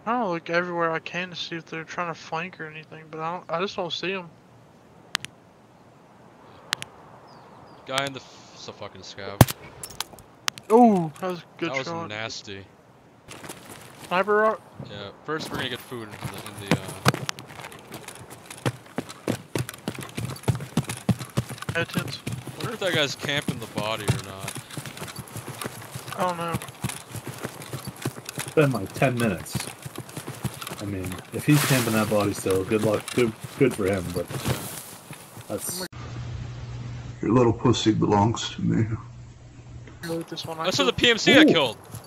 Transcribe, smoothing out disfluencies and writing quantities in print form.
I don't look everywhere I can to see if they're trying to flank or anything, but I just don't see them. Guy in the it's a fucking scav. Oh, that was a good That was shot. nasty. Sniper rock? Yeah. First, we're gonna get food in the Head-tits. I wonder if that guy's camping the body or not. I don't know. It's been like 10 minutes. I mean, if he's camping that body still, good luck. Good for him, but that's... Your little pussy belongs to me. Loot this one. I saw the PMC I killed.